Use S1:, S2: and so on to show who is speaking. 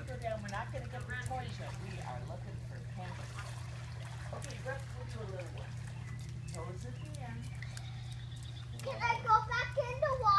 S1: go down. We're not going to get the toys yet. We are looking for penguins. Okay, Brooke, we'll do a little one. Toes at the end.
S2: Can I go back in the water?